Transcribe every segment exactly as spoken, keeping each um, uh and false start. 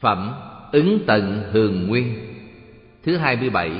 Phẩm Ứng Tận Hường Nguyên thứ hai mươi bảy.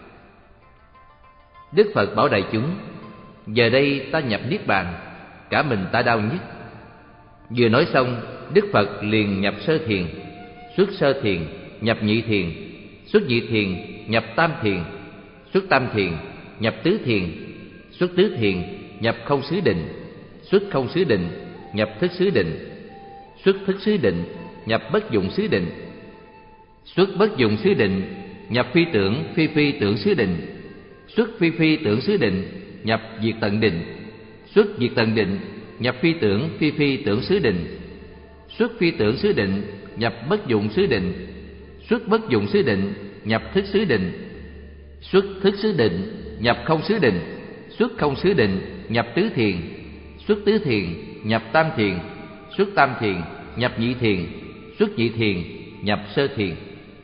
Đức Phật bảo đại chúng: giờ đây ta nhập niết bàn, cả mình ta đau nhức. Vừa nói xong, Đức Phật liền nhập sơ thiền, xuất sơ thiền, nhập nhị thiền, xuất nhị thiền, nhập tam thiền, xuất tam thiền, nhập tứ thiền, xuất tứ thiền, nhập không xứ định, xuất không xứ định, nhập thức xứ định, xuất thức xứ định, nhập bất dụng xứ định, xuất bất dụng xứ định, nhập phi tưởng phi phi tưởng xứ định, xuất phi phi tưởng xứ định, nhập diệt tận định, xuất diệt tận định, nhập phi tưởng phi phi tưởng xứ định, xuất phi tưởng xứ định, nhập bất dụng xứ định, xuất bất dụng xứ định, nhập thức xứ định, xuất thức xứ định, nhập không xứ định, xuất không xứ định, nhập tứ thiền, xuất tứ thiền, nhập tam thiền, xuất tam thiền, nhập nhị thiền, xuất nhị thiền, nhập sơ thiền.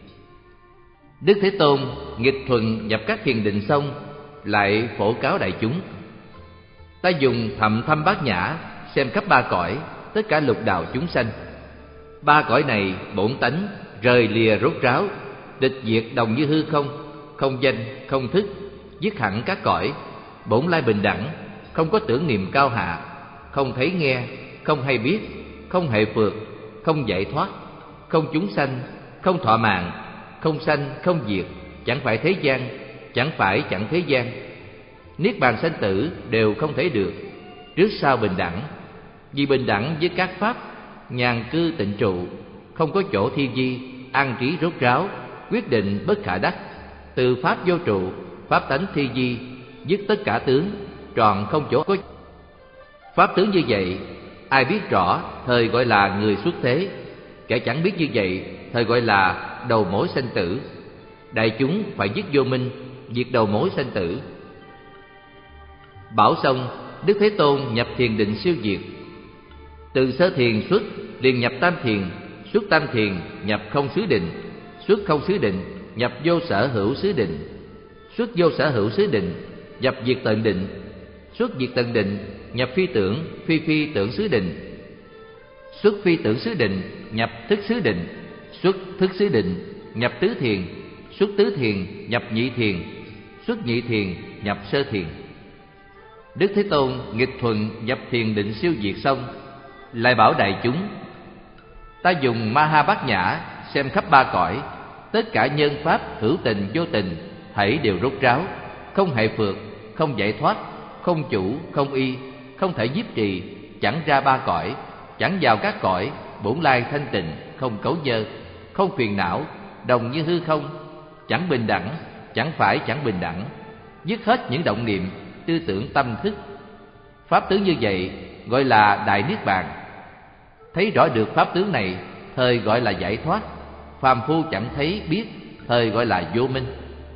Đức Thế Tôn nghịch thuận nhập các thiền định xong, lại phổ cáo đại chúng: ta dùng thậm thâm bát nhã xem khắp ba cõi, tất cả lục đạo chúng sanh. Ba cõi này bổn tánh rời lìa rốt ráo, địch diệt đồng như hư không, không danh không thức, dứt hẳn các cõi, bổn lai bình đẳng, không có tưởng niệm cao hạ, không thấy nghe, không hay biết, không hệ phược, không giải thoát, không chúng sanh, không thọ mạng, không sanh không diệt, chẳng phải thế gian, chẳng phải chẳng thế gian. Niết bàn sanh tử đều không thể được, trước sau bình đẳng. Vì bình đẳng với các pháp, nhàn cư tịnh trụ, không có chỗ thi di, an trí rốt ráo, quyết định bất khả đắc. Từ pháp vô trụ, pháp tánh thi di, dứt tất cả tướng, tròn không chỗ có. Pháp tướng như vậy, ai biết rõ thời gọi là người xuất thế, kẻ chẳng biết như vậy thời gọi là đầu mối sanh tử. Đại chúng phải dứt vô minh, diệt đầu mối sanh tử. Bảo xong, Đức Thế Tôn nhập thiền định siêu diệt. Từ sơ thiền xuất liền nhập tam thiền, xuất tam thiền nhập không xứ định, xuất không xứ định nhập vô sở hữu xứ định, xuất vô sở hữu xứ định nhập diệt tận định, xuất diệt tận định nhập phi tưởng phi phi tưởng xứ định, xuất phi tưởng xứ định nhập thức xứ định, xuất thức xứ định nhập tứ thiền, xuất tứ thiền nhập nhị thiền, xuất nhị thiền nhập sơ thiền. Đức Thế Tôn nghịch thuận nhập thiền định siêu diệt xong, lại bảo đại chúng: ta dùng ma ha bát nhã xem khắp ba cõi, tất cả nhân pháp hữu tình vô tình, thảy đều rốt ráo, không hệ phược, không giải thoát, không chủ, không y, không thể nhiếp trì, chẳng ra ba cõi, chẳng vào các cõi, bổn lai thanh tịnh, không cấu dơ, không phiền não, đồng như hư không, chẳng bình đẳng, chẳng phải chẳng bình đẳng, dứt hết những động niệm, tư tưởng tâm thức. Pháp tướng như vậy gọi là đại niết bàn. Thấy rõ được pháp tướng này, thời gọi là giải thoát. Phàm phu chẳng thấy biết, thời gọi là vô minh.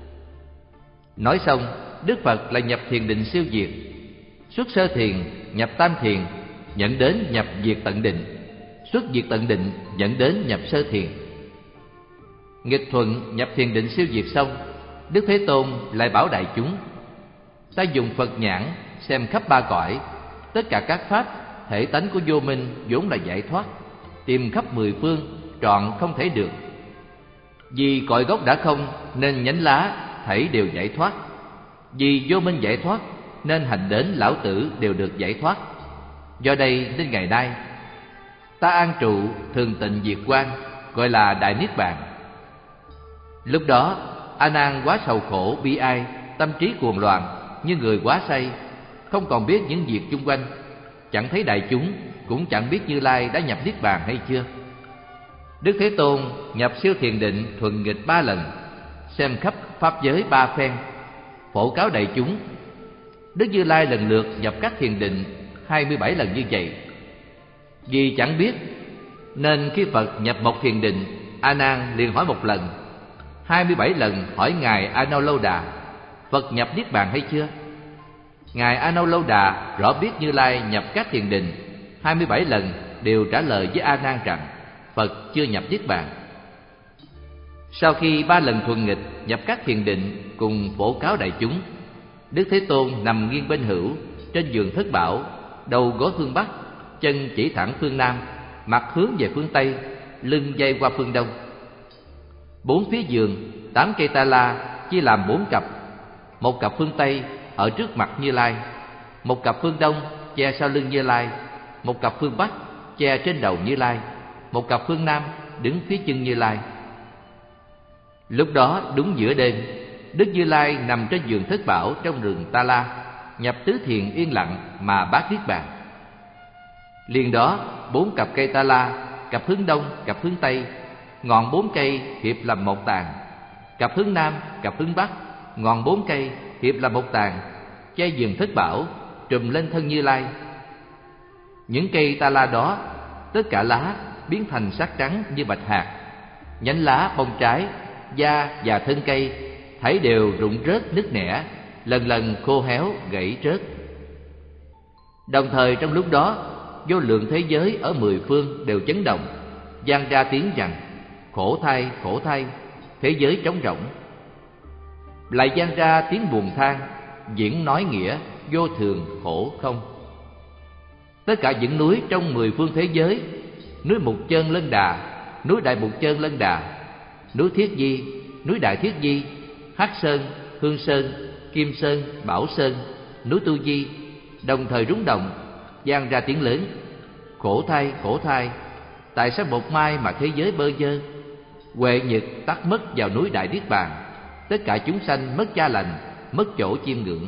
Nói xong, Đức Phật lại nhập thiền định siêu diệt. Xuất sơ thiền, nhập tam thiền, dẫn đến nhập diệt tận định. Xuất diệt tận định, dẫn đến nhập sơ thiền. Nghịch thuận nhập thiền định siêu diệt xong, Đức Thế Tôn lại bảo đại chúng: ta dùng Phật nhãn xem khắp ba cõi, tất cả các pháp thể tánh của vô minh vốn là giải thoát, tìm khắp mười phương trọn không thể được. Vì cội gốc đã không nên nhánh lá thảy đều giải thoát. Vì vô minh giải thoát nên hành đến lão tử đều được giải thoát. Do đây đến ngày nay, ta an trụ thường tịnh diệt quan, gọi là đại niết bàn. Lúc đó A Nan quá sầu khổ bi ai, tâm trí cuồng loạn, như người quá say, không còn biết những việc chung quanh, chẳng thấy đại chúng, cũng chẳng biết Như Lai đã nhập niết bàn hay chưa. Đức Thế Tôn nhập siêu thiền định thuận nghịch ba lần, xem khắp pháp giới ba phen, phổ cáo đại chúng. Đức Như Lai lần lượt nhập các thiền định hai mươi bảy lần như vậy. Vì chẳng biết nên khi Phật nhập một thiền định, A Nan liền hỏi một lần, hai mươi bảy lần hỏi ngài A Nâu Lâu Đà: Phật nhập niết bàn hay chưa? Ngài A Nâu Lâu Đà rõ biết Như Lai nhập các thiền định hai mươi bảy lần, đều trả lời với A Nan rằng Phật chưa nhập niết bàn. Sau khi ba lần thuần nghịch nhập các thiền định cùng phổ cáo đại chúng, Đức Thế Tôn nằm nghiêng bên hữu trên giường thất bảo, đầu gối phương Bắc, chân chỉ thẳng phương Nam, mặt hướng về phương Tây, lưng dây qua phương Đông. Bốn phía giường, tám cây ta la chia làm bốn cặp. Một cặp phương Tây ở trước mặt Như Lai, một cặp phương Đông che sau lưng Như Lai, một cặp phương Bắc che trên đầu Như Lai, một cặp phương Nam đứng phía chân Như Lai. Lúc đó đúng giữa đêm, Đức Như Lai nằm trên giường thất bảo trong rừng Ta La, nhập tứ thiền yên lặng mà bát niết bàn. Liền đó bốn cặp cây Ta La, cặp hướng Đông, cặp hướng Tây, ngọn bốn cây hiệp làm một tàn, cặp hướng Nam, cặp hướng Bắc, ngọn bốn cây hiệp làm một tàn, che giường thất bảo trùm lên thân Như Lai. Những cây Ta La đó, tất cả lá biến thành sắc trắng như bạch hạt, nhánh lá, bông trái, da và thân cây thảy đều rụng rớt nứt nẻ, lần lần khô héo gãy rớt. Đồng thời trong lúc đó, vô lượng thế giới ở mười phương đều chấn động, vang ra tiếng rằng: khổ thay, khổ thay, thế giới trống rỗng. Lại vang ra tiếng buồn than, diễn nói nghĩa vô thường khổ không. Tất cả những núi trong mười phương thế giới, núi Mục Chân Lân Đà, núi Đại Mục Chân Lân Đà, núi Thiết Di, núi Đại Thiết Di, Hắc Sơn, Hương Sơn, Kim Sơn, Bảo Sơn, núi Tu Di, đồng thời rúng động, vang ra tiếng lớn: khổ thay, khổ thay, tại sao một mai mà thế giới bơ vơ? Huệ nhật tắt mất vào núi Đại Niết Bàn, tất cả chúng sanh mất cha lành, mất chỗ chiêm ngưỡng.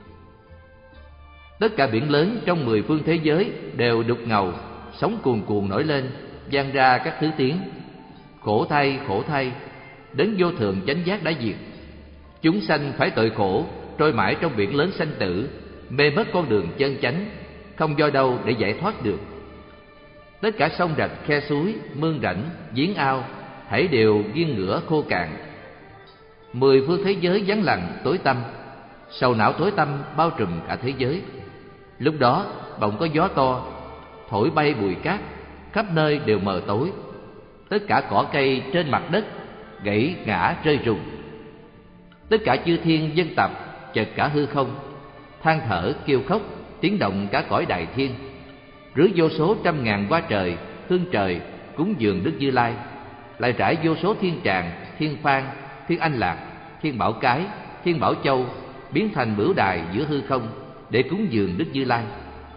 Tất cả biển lớn trong mười phương thế giới đều đục ngầu, sóng cuồn cuộn nổi lên, vang ra các thứ tiếng: khổ thay, khổ thay, đến vô thượng chánh giác đã diệt. Chúng sanh phải tội khổ, trôi mãi trong biển lớn sanh tử, mê mất con đường chân chánh, không do đâu để giải thoát được. Tất cả sông rạch, khe suối, mương rãnh, giếng ao thảy đều nghiêng ngửa khô cạn. Mười phương thế giới vắng lặng tối tăm, sầu não tối tăm bao trùm cả thế giới. Lúc đó bỗng có gió to, thổi bay bụi cát, khắp nơi đều mờ tối. Tất cả cỏ cây trên mặt đất gãy ngã rơi rụng. Tất cả chư thiên dân tập chợt cả hư không, than thở kêu khóc, tiếng động cả cõi đại thiên. Rưới vô số trăm ngàn hoa trời, hương trời cúng dường Đức Như Lai, lại trải vô số thiên tràng, thiên phan, thiên anh lạc, thiên bảo cái, thiên bảo châu, biến thành bửu đài giữa hư không để cúng dường Đức Như Lai.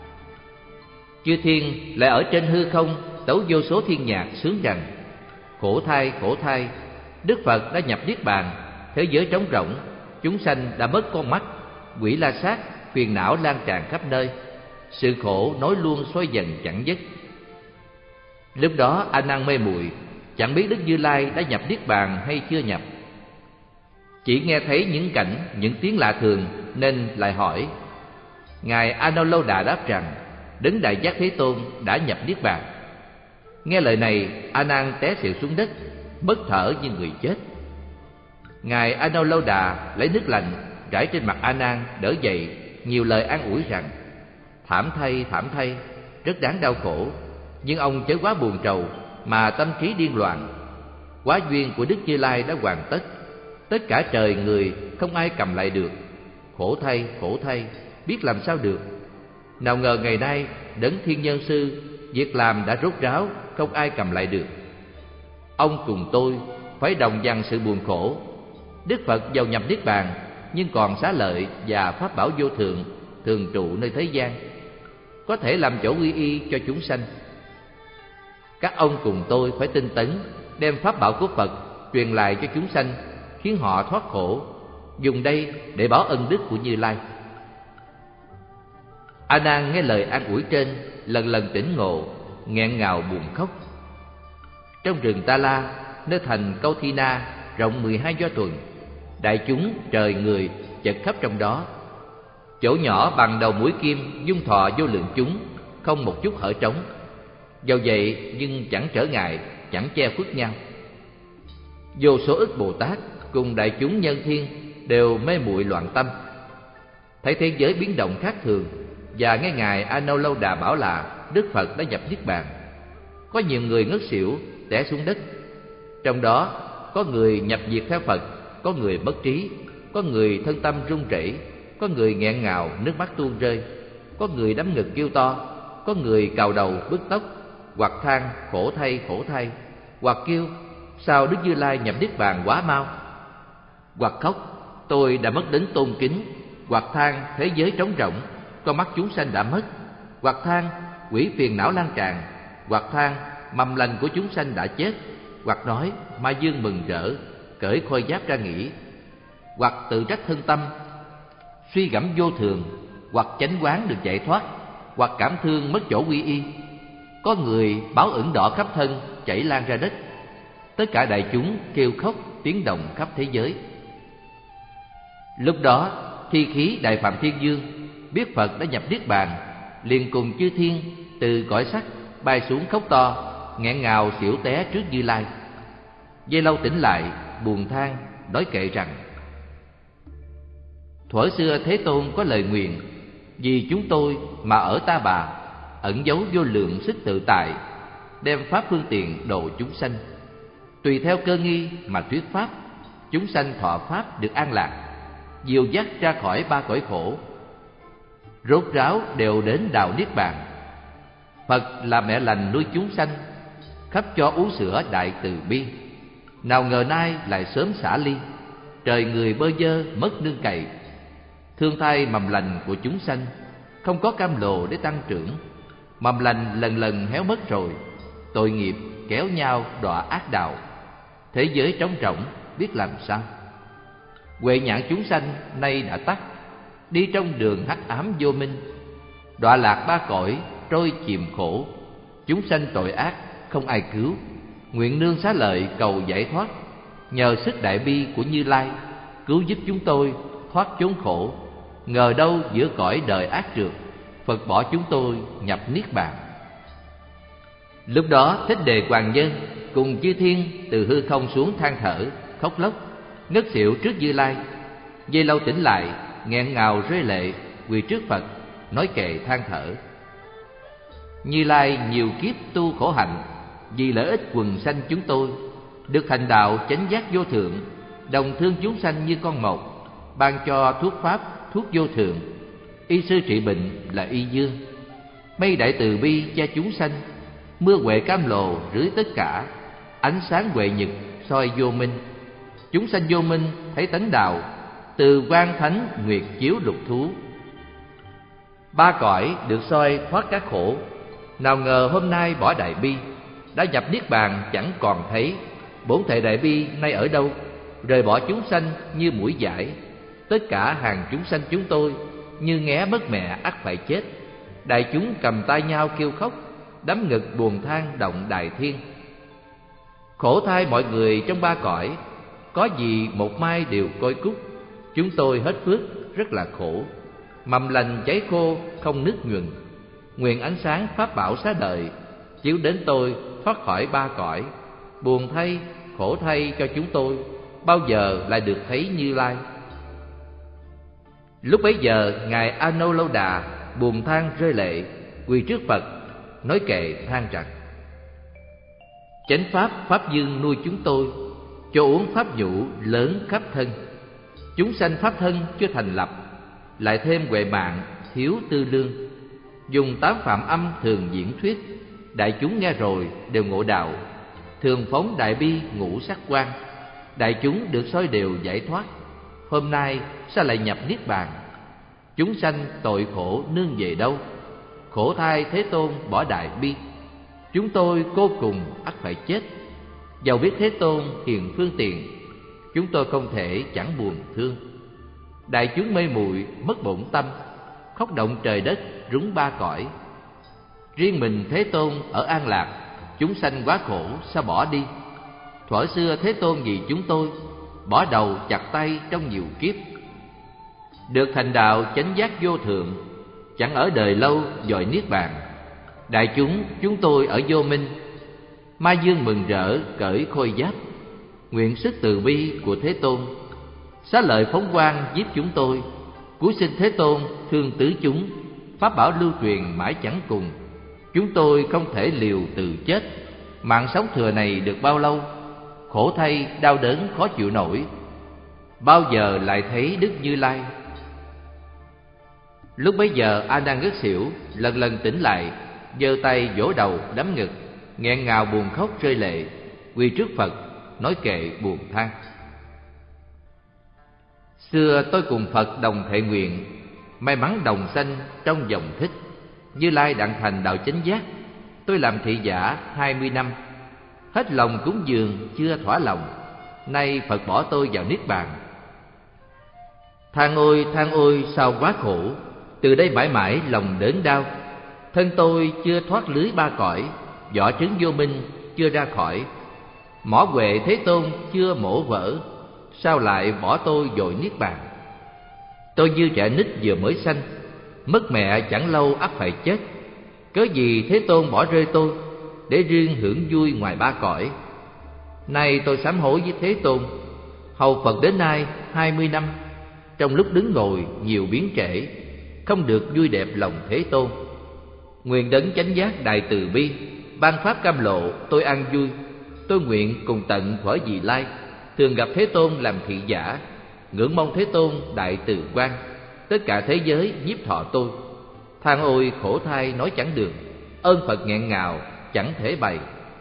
Chư thiên lại ở trên hư không tấu vô số thiên nhạc sướng rằng: khổ thay, khổ thay, Đức Phật đã nhập niết bàn, thế giới trống rỗng, chúng sanh đã mất con mắt, quỷ la sát, phiền não lan tràn khắp nơi, sự khổ nối luôn xoay dần chẳng dứt. Lúc đó A Nan mê muội, chẳng biết Đức Như Lai đã nhập niết bàn hay chưa nhập. Chỉ nghe thấy những cảnh, những tiếng lạ thường nên lại hỏi. Ngài A Nan Lâu Đà đáp rằng: Đấng Đại Giác Thế Tôn đã nhập niết bàn. Nghe lời này, A Nan té xỉu xuống đất, mất thở như người chết. Ngài A Nan Lâu Đà lấy nước lạnh rải trên mặt A Nan đỡ dậy, nhiều lời an ủi rằng: thảm thay, thảm thay, rất đáng đau khổ, nhưng ông chớ quá buồn rầu mà tâm trí điên loạn. Quá duyên của Đức Như Lai đã hoàn tất, tất cả trời người không ai cầm lại được. Khổ thay, khổ thay, biết làm sao được. Nào ngờ ngày nay đấng Thiên Nhân Sư việc làm đã rốt ráo, không ai cầm lại được. Ông cùng tôi phải đồng dằn sự buồn khổ. Đức Phật giàu nhập niết bàn, nhưng còn xá lợi và pháp bảo vô thượng thường trụ nơi thế gian, có thể làm chỗ quy y cho chúng sanh. Các ông cùng tôi phải tinh tấn, đem pháp bảo của Phật truyền lại cho chúng sanh, khiến họ thoát khổ, dùng đây để báo ân đức của Như Lai. A Nan nghe lời an ủi trên, lần lần tỉnh ngộ, nghẹn ngào buồn khóc. Trong rừng Ta La, nơi thành Câu Thi Na rộng mười hai do tuần, đại chúng trời người chật khắp trong đó. Chỗ nhỏ bằng đầu mũi kim, dung thọ vô lượng chúng, không một chút hở trống. Dầu vậy nhưng chẳng trở ngại, chẳng che khuất nhau. Vô số ức Bồ Tát cùng đại chúng nhân thiên đều mê muội loạn tâm, thấy thế giới biến động khác thường, và nghe ngài A Nan Lâu Đà bảo là Đức Phật đã nhập niết bàn. Có nhiều người ngất xỉu té xuống đất. Trong đó có người nhập diệt theo Phật, có người mất trí, có người thân tâm run rẩy, có người nghẹn ngào nước mắt tuôn rơi, có người đấm ngực kêu to, có người cào đầu bứt tóc, hoặc than khổ thay, khổ thay, hoặc kêu sao Đức Như Lai nhập niết bàn quá mau? Hoặc khóc, tôi đã mất đến tôn kính. Hoặc than, thế giới trống rỗng, con mắt chúng sanh đã mất. Hoặc than, quỷ phiền não lan tràn. Hoặc than, mầm lành của chúng sanh đã chết. Hoặc nói, ma dương mừng rỡ, cởi khôi giáp ra nghỉ. Hoặc tự trách thân tâm, suy gẫm vô thường. Hoặc chánh quán được giải thoát. Hoặc cảm thương mất chỗ quy y. Có người báo ửng đỏ khắp thân, chảy lan ra đất. Tất cả đại chúng kêu khóc, tiếng động khắp thế giới. Lúc đó, thi khí Đại Phạm Thiên Dương biết Phật đã nhập niết bàn, liền cùng chư thiên từ cõi sắc bay xuống khóc to, nghẹn ngào xỉu té trước Như Lai. Giây lâu tỉnh lại, buồn than, nói kệ rằng: thuở xưa Thế Tôn có lời nguyện, vì chúng tôi mà ở Ta Bà, ẩn giấu vô lượng sức tự tại, đem pháp phương tiện độ chúng sanh. Tùy theo cơ nghi mà thuyết pháp, chúng sanh thọ pháp được an lạc, dìu dắt ra khỏi ba cõi khổ, rốt ráo đều đến đạo niết bàn. Phật là mẹ lành nuôi chúng sanh, khắp cho uống sữa đại từ bi. Nào ngờ nay lại sớm xả ly, trời người bơ vơ mất nương cậy. Thương thay mầm lành của chúng sanh, không có cam lồ để tăng trưởng. Mầm lành lần lần héo mất rồi, tội nghiệp kéo nhau đọa ác đạo. Thế giới trống rỗng biết làm sao? Huệ nhãn chúng sanh nay đã tắt, đi trong đường hắc ám vô minh, đọa lạc ba cõi trôi chìm khổ. Chúng sanh tội ác không ai cứu, nguyện nương xá lợi cầu giải thoát. Nhờ sức đại bi của Như Lai, cứu giúp chúng tôi thoát chốn khổ. Ngờ đâu giữa cõi đời ác trượt, Phật bỏ chúng tôi nhập niết bàn. Lúc đó Thích Đề Hoàng Nhân cùng chư thiên từ hư không xuống than thở, khóc lóc, ngất xỉu trước Như Lai. Giây lâu tỉnh lại, nghẹn ngào rơi lệ, quỳ trước Phật, nói kệ than thở: Như Lai nhiều kiếp tu khổ hạnh, vì lợi ích quần sanh chúng tôi, được thành đạo chánh giác vô thượng, đồng thương chúng sanh như con một, ban cho thuốc pháp, thuốc vô thượng. Y sư trị bệnh là Y Dương, mây đại từ bi che chúng sanh, mưa huệ cam lồ rưới tất cả, ánh sáng huệ nhật soi vô minh. Chúng sanh vô minh thấy tánh đạo, từ quang thánh nguyệt chiếu lục thú. Ba cõi được soi thoát các khổ, nào ngờ hôm nay bỏ đại bi, đã nhập niết bàn chẳng còn thấy. Bổn thể đại bi nay ở đâu, rời bỏ chúng sanh như mũi dải. Tất cả hàng chúng sanh chúng tôi, như nghé mất mẹ ắt phải chết. Đại chúng cầm tay nhau kêu khóc, đắm ngực buồn than động đại thiên. Khổ thay mọi người trong ba cõi, có gì một mai đều côi cút. Chúng tôi hết phước rất là khổ, mầm lành cháy khô không nứt nhuần. Nguyện ánh sáng pháp bảo xá đời, chiếu đến tôi thoát khỏi ba cõi. Buồn thay, khổ thay cho chúng tôi, bao giờ lại được thấy Như Lai. Lúc bấy giờ Ngài A Nâu Lâu Đà buồn than rơi lệ, quỳ trước Phật, nói kệ than rằng: chánh pháp pháp dương nuôi chúng tôi, cho uống pháp nhũ lớn khắp thân. Chúng sanh pháp thân chưa thành lập, lại thêm huệ mạng thiếu tư lương. Dùng tám phạm âm thường diễn thuyết, đại chúng nghe rồi đều ngộ đạo. Thường phóng đại bi ngũ sắc quang, đại chúng được soi đều giải thoát. Hôm nay sao lại nhập niết bàn? Chúng sanh tội khổ nương về đâu? Khổ thai Thế Tôn bỏ đại bi, chúng tôi cô cùng ắt phải chết. Dầu biết Thế Tôn hiền phương tiện, chúng tôi không thể chẳng buồn thương. Đại chúng mê muội mất bổn tâm, khóc động trời đất rúng ba cõi. Riêng mình Thế Tôn ở an lạc, chúng sanh quá khổ sao bỏ đi? Thuở xưa Thế Tôn vì chúng tôi, bỏ đầu chặt tay trong nhiều kiếp. Được thành đạo chánh giác vô thượng, chẳng ở đời lâu dòi niết bàn. Đại chúng chúng tôi ở vô minh, ma dương mừng rỡ cởi khôi giáp. Nguyện sức từ bi của Thế Tôn, xá lợi phóng quang giúp chúng tôi. Cuối sinh Thế Tôn thương tứ chúng, pháp bảo lưu truyền mãi chẳng cùng. Chúng tôi không thể liều từ chết, mạng sống thừa này được bao lâu? Khổ thay đau đớn khó chịu nổi, bao giờ lại thấy Đức Như Lai? Lúc bấy giờ A Nan ngất xỉu, lần lần tỉnh lại, giơ tay vỗ đầu đấm ngực, nghẹn ngào buồn khóc rơi lệ, quỳ trước Phật, nói kệ buồn than. Xưa tôi cùng Phật đồng thệ nguyện, may mắn đồng sanh trong dòng thích. Như Lai đặng thành đạo chánh giác, tôi làm thị giả hai mươi năm. Hết lòng cúng dường chưa thỏa lòng, nay Phật bỏ tôi vào niết bàn. Than ôi than ôi sao quá khổ, từ đây mãi mãi lòng đớn đau. Thân tôi chưa thoát lưới ba cõi, vỏ trứng vô minh chưa ra khỏi. Mỏ Huệ Thế Tôn chưa mổ vỡ, sao lại bỏ tôi vội niết bàn. Tôi như trẻ nít vừa mới sanh, mất mẹ chẳng lâu ắt phải chết. Cớ gì Thế Tôn bỏ rơi tôi, để riêng hưởng vui ngoài ba cõi. Nay tôi sám hối với Thế Tôn, hầu Phật đến nay hai mươi năm. Trong lúc đứng ngồi nhiều biến trễ, không được vui đẹp lòng Thế Tôn. Nguyện đấng chánh giác đại từ bi, ban pháp cam lộ tôi an vui. Tôi nguyện cùng tận thuở vị lai, thường gặp Thế Tôn làm thị giả. Ngưỡng mong Thế Tôn đại từ quan, tất cả thế giới nhiếp thọ tôi. Than ôi khổ thai nói chẳng được, ơn Phật nghẹn ngào chẳng thể bày.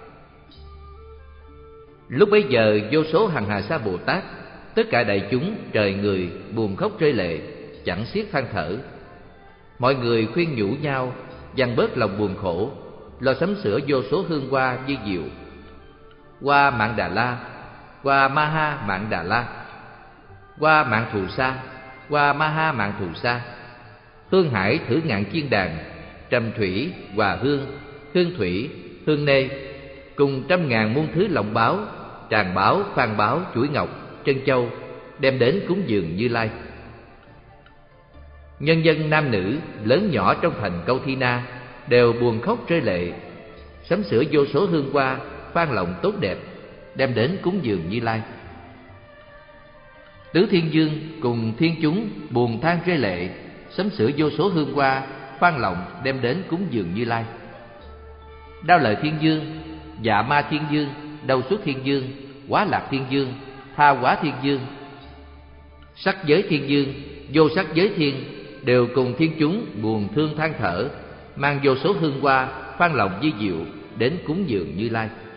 Lúc bấy giờ vô số hằng hà sa Bồ Tát, tất cả đại chúng trời người buồn khóc rơi lệ, chẳng xiết than thở. Mọi người khuyên nhủ nhau, dằn bớt lòng buồn khổ, lo sắm sửa vô số hương hoa vi diệu. Hoa Mạn Đà La, hoa Maha Mạn Đà La, hoa Mạn Thù Sa, hoa Maha Mạn Thù Sa. Hương hải thử ngạn chiên đàn, trầm thủy, hòa hương, hương thủy, hương nê, cùng trăm ngàn muôn thứ lọng báo, tràng báo, phan báo, chuỗi ngọc, trân châu, đem đến cúng dường Như Lai. Nhân dân nam nữ lớn nhỏ trong thành Câu Thi Na đều buồn khóc rơi lệ, sắm sửa vô số hương hoa, phan lọng tốt đẹp, đem đến cúng dường Như Lai. Tứ Thiên Dương cùng thiên chúng buồn than rơi lệ, sắm sửa vô số hương hoa, phan lọng đem đến cúng dường Như Lai. Đao Lợi Thiên Dương, Dạ Ma Thiên Dương, Đâu Xuất Thiên Dương, Quá Lạc Thiên Dương, Tha Hóa Thiên Dương, Sắc Giới Thiên Dương, Vô Sắc Giới Thiên đều cùng thiên chúng buồn thương than thở, mang vô số hương hoa, phan lọng vi diệu đến cúng dường Như Lai.